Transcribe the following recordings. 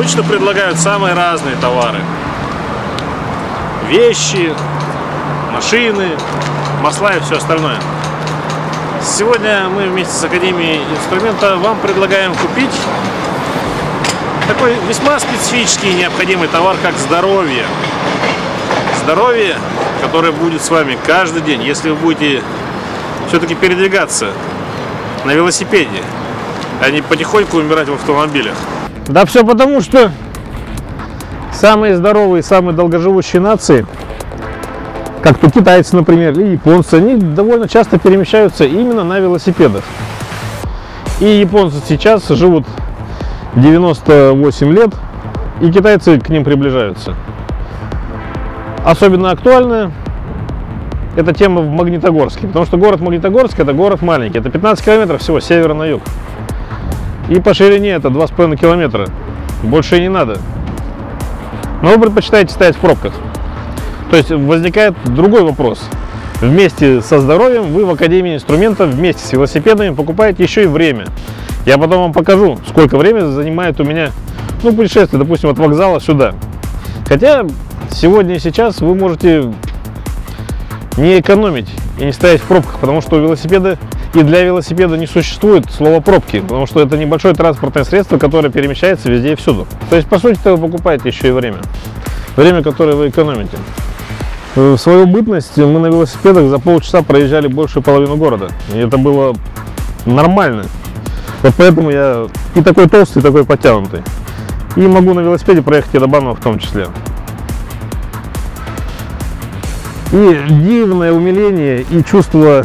круглосуточно предлагают самые разные товары. Вещи, машины, масла и все остальное. Сегодня мы вместе с Академией инструмента вам предлагаем купить такой весьма специфический и необходимый товар, как здоровье. Здоровье, которое будет с вами каждый день, если вы будете все-таки передвигаться на велосипеде, а не потихоньку умирать в автомобилях. Да все потому, что самые здоровые, самые долгоживущие нации, как то китайцы, например, или японцы, они довольно часто перемещаются именно на велосипедах. И японцы сейчас живут 98 лет, и китайцы к ним приближаются. Особенно актуальна эта тема в Магнитогорске, потому что город Магнитогорск — это город маленький, это 15 километров всего с севера на юг. И по ширине это 2,5 километра, больше и не надо. Но вы предпочитаете стоять в пробках. То есть возникает другой вопрос. Вместе со здоровьем вы в Академии инструмента вместе с велосипедами покупаете еще и время. Я потом вам покажу, сколько времени занимает у меня путешествие, допустим, от вокзала сюда. Хотя сегодня и сейчас вы можете не экономить и не стоять в пробках, потому что у велосипеда и для велосипеда не существует слова пробки, потому что это небольшое транспортное средство, которое перемещается везде и всюду. То есть, по сути, вы покупаете еще и время. Время, которое вы экономите. В свою бытность мы на велосипедах за полчаса проезжали большую половину города. И это было нормально. Вот поэтому я и такой толстый, и такой подтянутый. И могу на велосипеде проехать и до Банного в том числе. И дивное умиление и чувство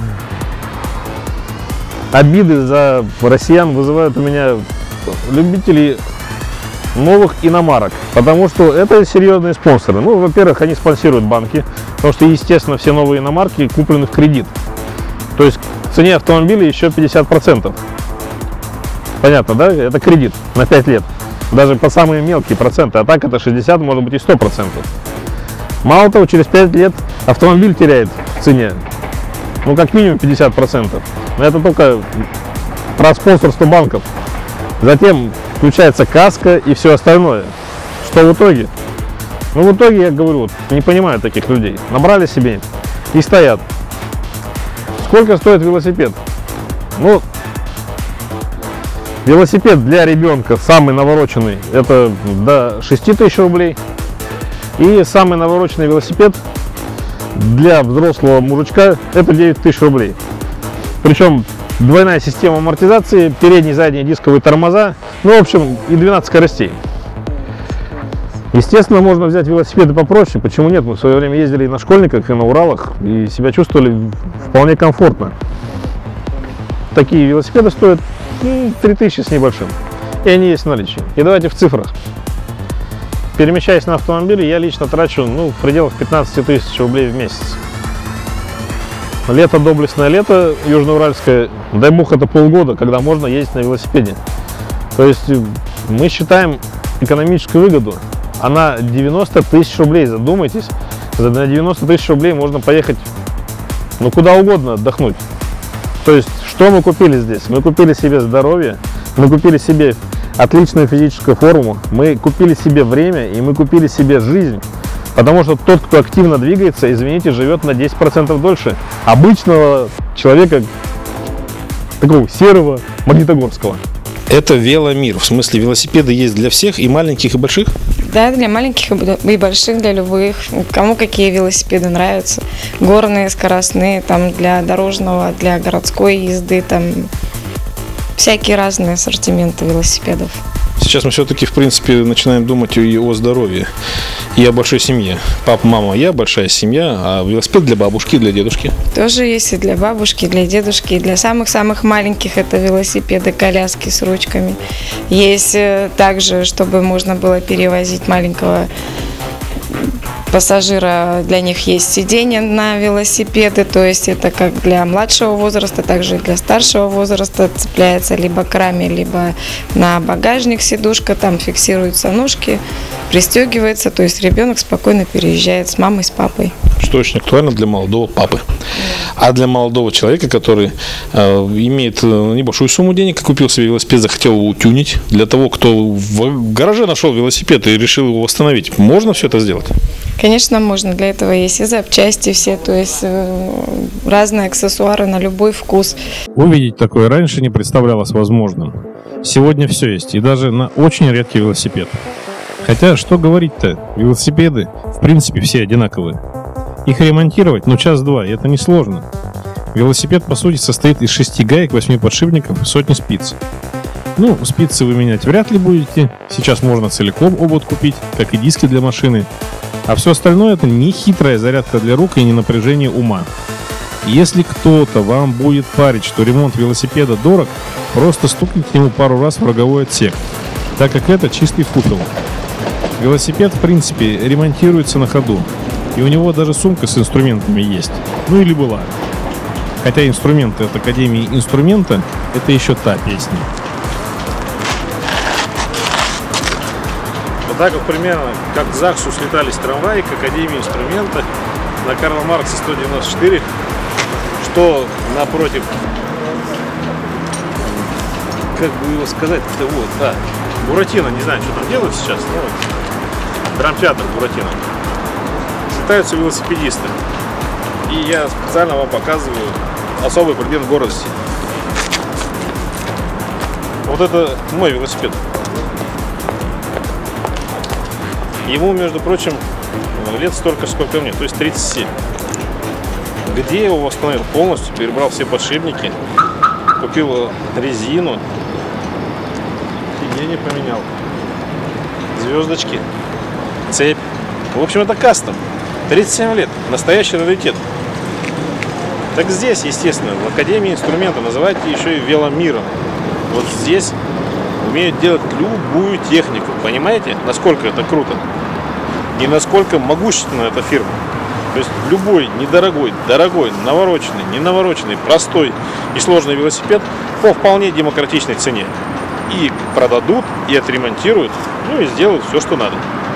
обиды за россиян вызывают у меня любители новых иномарок, потому что это серьезные спонсоры. Ну, во-первых, они спонсируют банки, потому что, естественно, все новые иномарки куплены в кредит. То есть к цене автомобиля еще 50%. Понятно, да? Это кредит на 5 лет. Даже по самые мелкие проценты. А так это 60, может быть и 100%. Мало того, через 5 лет автомобиль теряет в цене, как минимум 50%. Но это только про спонсорство банков. Затем включается каска и все остальное. Что в итоге? В итоге, я говорю, не понимаю таких людей. Набрали себе и стоят. Сколько стоит велосипед? Велосипед для ребенка, самый навороченный, это до 6 тысяч рублей. И самый навороченный велосипед для взрослого мужичка — это 9 тысяч рублей. Причем двойная система амортизации, передние и задние дисковые тормоза, в общем, и 12 скоростей. Естественно, можно взять велосипеды попроще, почему нет? Мы в свое время ездили и на школьниках, и на Уралах, и себя чувствовали вполне комфортно. Такие велосипеды стоят 3000 с небольшим, и они есть в наличии. И давайте в цифрах. Перемещаясь на автомобиле, я лично трачу в пределах 15 тысяч рублей в месяц. Лето, доблестное лето, южноуральское, дай бог, это полгода, когда можно ездить на велосипеде. То есть мы считаем экономическую выгоду. Она 90 тысяч рублей, задумайтесь. За 90 тысяч рублей можно поехать куда угодно отдохнуть. То есть что мы купили здесь? Мы купили себе здоровье, мы купили себе отличную физическую форму, мы купили себе время и мы купили себе жизнь. Потому что тот, кто активно двигается, извините, живет на 10% дольше обычного человека, такого серого, магнитогорского. Это веломир, в смысле велосипеды есть для всех, и маленьких, и больших? Да, для маленьких и больших, для любых. Кому какие велосипеды нравятся. Горные, скоростные, для дорожного, для городской езды, всякие разные ассортименты велосипедов. Сейчас мы все-таки, в принципе, начинаем думать и о здоровье, и о большой семье. Папа, мама, я, большая семья, а велосипед для бабушки, для дедушки? Тоже есть и для бабушки, и для дедушки, и для самых-самых маленьких это велосипеды, коляски с ручками. Есть также, чтобы можно было перевозить маленького пассажира, для них есть сиденья на велосипеды, то есть это как для младшего возраста, также и для старшего возраста, цепляется либо к раме, либо на багажник сидушка, там фиксируются ножки, пристегивается, то есть ребенок спокойно переезжает с мамой, с папой. Что очень актуально для молодого папы. А для молодого человека, который имеет небольшую сумму денег, купил себе велосипед, захотел его утюнить, для того, кто в гараже нашел велосипед и решил его восстановить, можно все это сделать? Конечно, можно. Для этого есть и запчасти все, то есть разные аксессуары на любой вкус. Увидеть такое раньше не представлялось возможным. Сегодня все есть, и даже на очень редкий велосипед. Хотя, что говорить-то, велосипеды в принципе все одинаковые. Их ремонтировать, час-два, и это несложно. Велосипед, по сути, состоит из 6 гаек, 8 подшипников и сотни спиц. Спицы вы менять вряд ли будете. Сейчас можно целиком обод купить, как и диски для машины. А все остальное — это не хитрая зарядка для рук и не напряжение ума. Если кто-то вам будет парить, что ремонт велосипеда дорог, просто стукните ему пару раз в роговой отсек, так как это чистый фуфел. Велосипед, в принципе, ремонтируется на ходу, и у него даже сумка с инструментами есть. Или была. Хотя инструменты от Академии инструмента — это еще та песня. Вот так вот примерно, как к ЗАГСу слетались трамваи, к Академии инструмента на Карла Маркса 194, что напротив, как бы его сказать-то, Буратино, не знаю, что там делают сейчас, драмтеатр Буратино. Слетаются велосипедисты. И я специально вам показываю особый предмет гордости. Вот это мой велосипед. Ему, между прочим, лет столько, сколько мне, то есть 37. Где я его восстановил полностью, перебрал все подшипники, купил резину, сиденье поменял, звездочки, цепь. В общем, это кастом. 37 лет, настоящий раритет. Так здесь, естественно, в Академии инструмента называйте еще и веломиром. Вот здесь умеют делать любую технику. Понимаете, насколько это круто? И насколько могущественна эта фирма. То есть любой недорогой, дорогой, навороченный, ненавороченный, простой и сложный велосипед по вполне демократичной цене. И продадут, и отремонтируют, и сделают все, что надо.